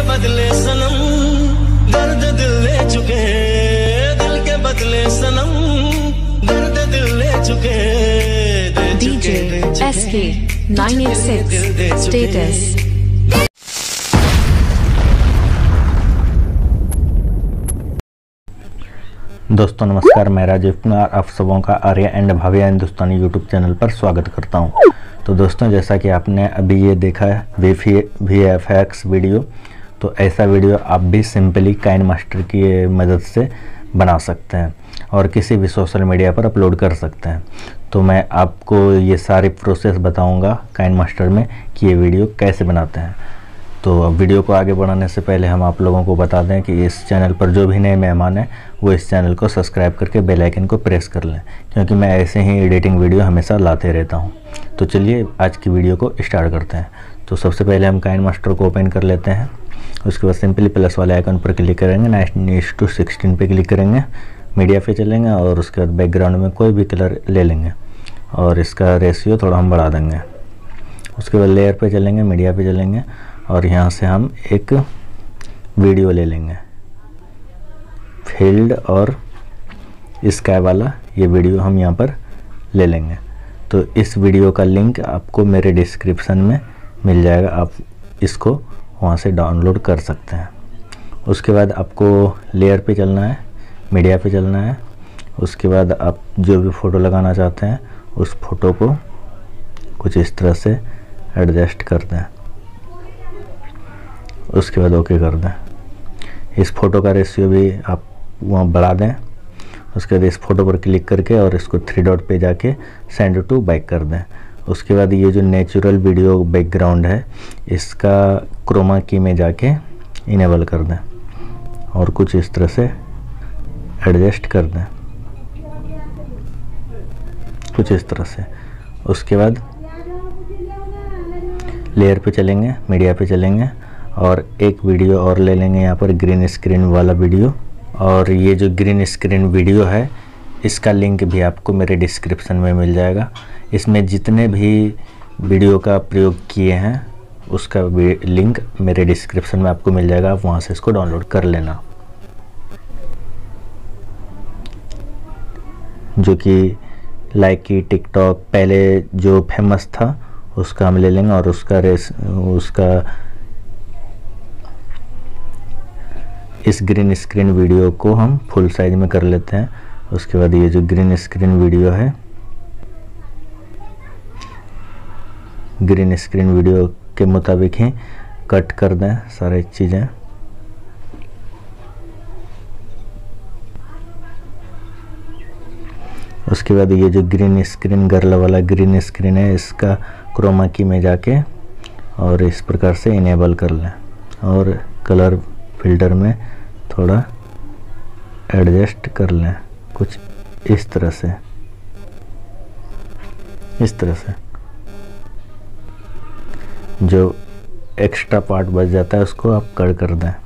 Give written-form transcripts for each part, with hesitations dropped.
बदले सनम दर्द दिल ले चुके, दिल के बदले सनम दर्द दिल ले चुके, DJ SK 986 status। दोस्तों नमस्कार, मैं राजीव कुमार आप सबों का Arya and Bhavya Hindustani YouTube channel पर स्वागत करता हूं। तो दोस्तों जैसा कि आपने अभी ये देखा है VFX वीडियो, तो ऐसा वीडियो आप भी सिंपली काइनमास्टर की मदद से बना सकते हैं और किसी भी सोशल मीडिया पर अपलोड कर सकते हैं। तो मैं आपको ये सारी प्रोसेस बताऊंगा काइनमास्टर में कि ये वीडियो कैसे बनाते हैं। तो अब वीडियो को आगे बढ़ाने से पहले हम आप लोगों को बता दें कि इस चैनल पर जो भी नए मेहमान हैं वो इस चैनल को सब्सक्राइब करके बेल आइकन को प्रेस कर लें, क्योंकि मैं ऐसे ही एडिटिंग वीडियो हमेशा लाते रहता हूं। तो चलिए आज की वीडियो को स्टार्ट करते हैं। तो सबसे पहले हम काइनमास्टर को ओपन कर लेते हैं। उसके बाद सिंपली प्लस वाले आइकन पर क्लिक करेंगे, 9:16 पे क्लिक करेंगे, मीडिया पे चलेंगे और उसके बाद बैकग्राउंड में कोई भी कलर ले लेंगे और इसका रेशियो थोड़ा हम बढ़ा देंगे। उसके बाद लेयर पे चलेंगे, मीडिया पे चलेंगे और यहाँ से हम एक वीडियो ले लेंगे, फील्ड और स्काई वाला ये वीडियो हम यहाँ पर ले लेंगे। तो इस वीडियो का लिंक आपको मेरे डिस्क्रिप्शन में मिल जाएगा, आप इसको वहाँ से डाउनलोड कर सकते हैं। उसके बाद आपको लेयर पे चलना है, मीडिया पे चलना है। उसके बाद आप जो भी फ़ोटो लगाना चाहते हैं उस फ़ोटो को कुछ इस तरह से एडजस्ट कर दें, उसके बाद ओके कर दें। इस फ़ोटो का रेशियो भी आप वहाँ बढ़ा दें। उसके बाद इस फ़ोटो पर क्लिक करके और इसको 3 डॉट पे जाके सेंड टू बैक कर दें। उसके बाद ये जो नेचुरल वीडियो बैकग्राउंड है इसका क्रोमा की में जाके इनेबल कर दें और कुछ इस तरह से एडजस्ट कर दें, कुछ इस तरह से। उसके बाद लेयर पे चलेंगे, मीडिया पे चलेंगे और एक वीडियो और ले लेंगे यहाँ पर, ग्रीन स्क्रीन वाला वीडियो। और ये जो ग्रीन स्क्रीन वीडियो है इसका लिंक भी आपको मेरे डिस्क्रिप्शन में मिल जाएगा। इसमें जितने भी वीडियो का प्रयोग किए हैं उसका लिंक मेरे डिस्क्रिप्शन में आपको मिल जाएगा, आप वहाँ से इसको डाउनलोड कर लेना। जो कि लाइकी, टिकटॉक पहले जो फेमस था उसका हम ले लेंगे और उसका इस ग्रीन स्क्रीन वीडियो को हम फुल साइज में कर लेते हैं। उसके बाद ये जो ग्रीन स्क्रीन वीडियो है, ग्रीन स्क्रीन वीडियो के मुताबिक ही कट कर दें सारी चीज़ें। उसके बाद ये जो ग्रीन स्क्रीन गर्ल वाला ग्रीन स्क्रीन है इसका क्रोमा की में जाके और इस प्रकार से इनेबल कर लें और कलर फिल्टर में थोड़ा एडजस्ट कर लें, कुछ इस तरह से, इस तरह से। जो एक्स्ट्रा पार्ट बच जाता है उसको आप कट कर दें।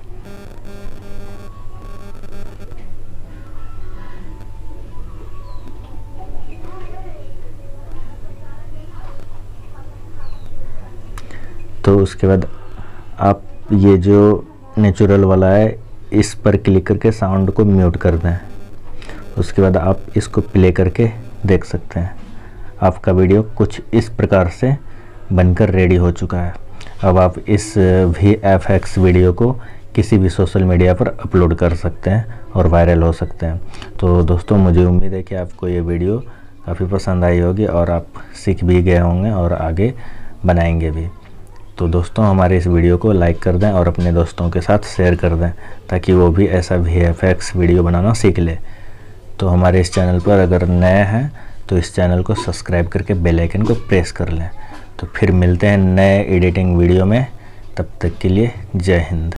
तो उसके बाद आप ये जो नेचुरल वाला है इस पर क्लिक करके साउंड को म्यूट कर दें। उसके बाद आप इसको प्ले करके देख सकते हैं, आपका वीडियो कुछ इस प्रकार से बनकर रेडी हो चुका है। अब आप इस VFX वीडियो को किसी भी सोशल मीडिया पर अपलोड कर सकते हैं और वायरल हो सकते हैं। तो दोस्तों मुझे उम्मीद है कि आपको ये वीडियो काफ़ी पसंद आई होगी और आप सीख भी गए होंगे और आगे बनाएंगे भी। तो दोस्तों हमारे इस वीडियो को लाइक कर दें और अपने दोस्तों के साथ शेयर कर दें ताकि वो भी ऐसा VFX वीडियो बनाना सीख ले। तो हमारे इस चैनल पर अगर नए हैं तो इस चैनल को सब्सक्राइब करके बेल आइकन को प्रेस कर लें। तो फिर मिलते हैं नए एडिटिंग वीडियो में, तब तक के लिए जय हिंद।